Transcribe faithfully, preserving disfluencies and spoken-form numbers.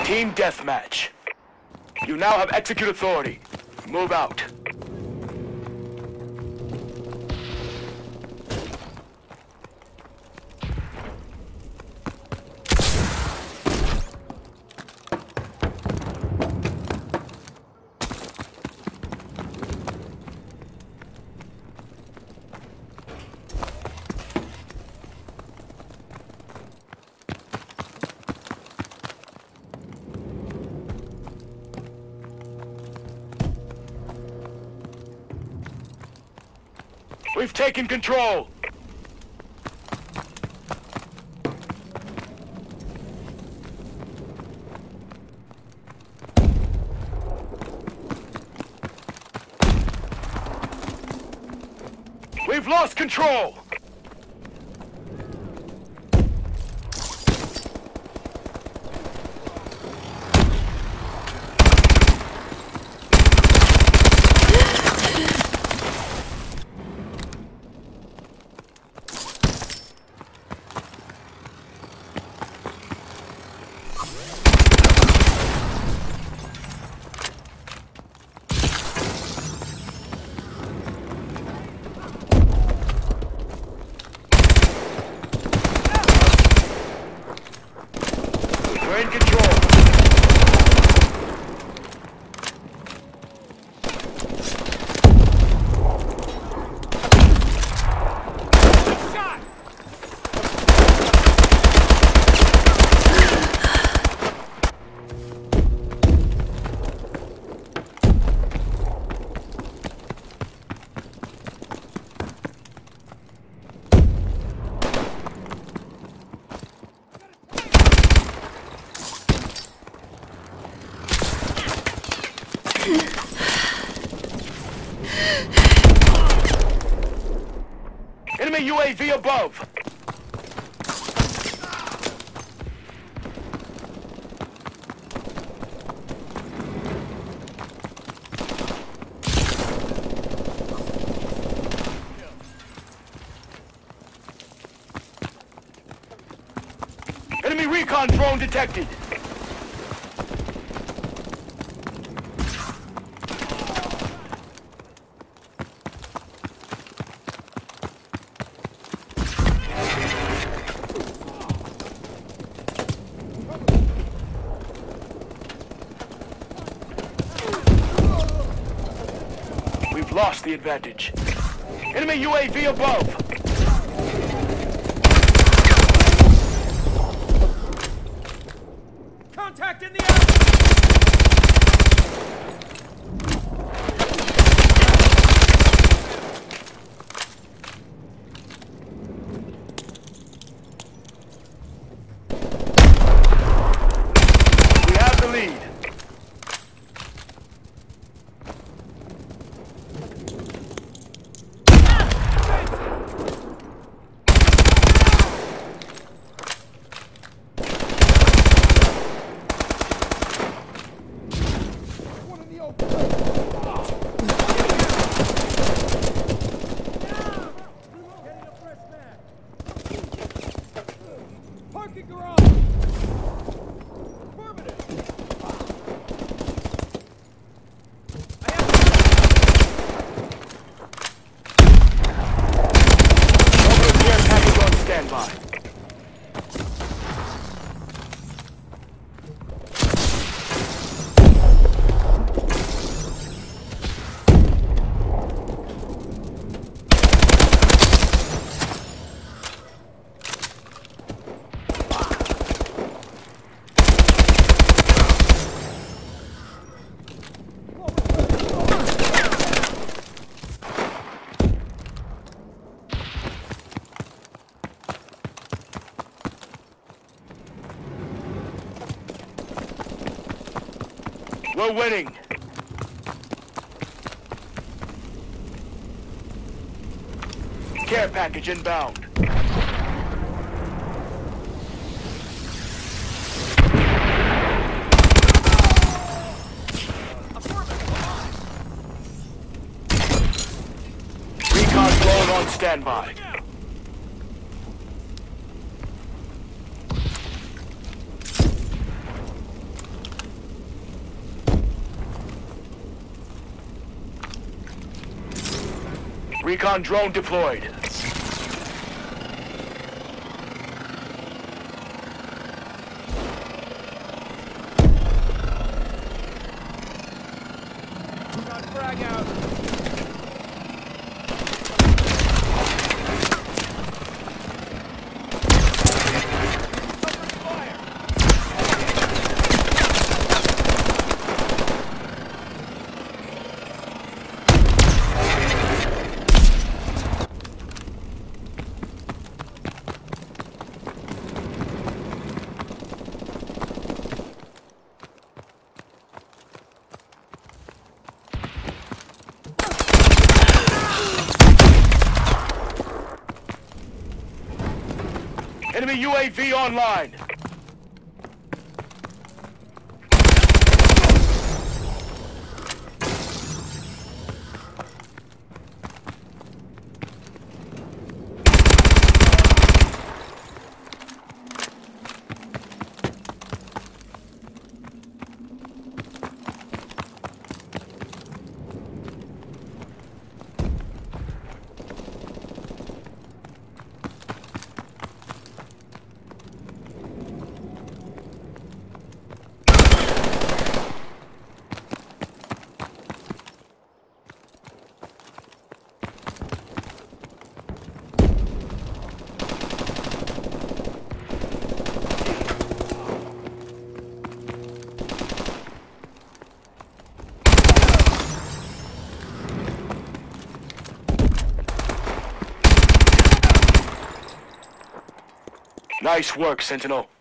Team deathmatch. You now have execute authority. Move out. We've taken control! We've lost control! We're in control. Enemy U A V above! Enemy recon drone detected! We've lost the advantage. Enemy U A V above! Contact in the air! We have the lead. Parking garage! Affirmative! I have Over care package on standby. We're winning. Care package inbound. Recon drone on standby. Recon drone deployed. Got frag out. Open fire. Enemy U A V online. Nice work, Sentinel.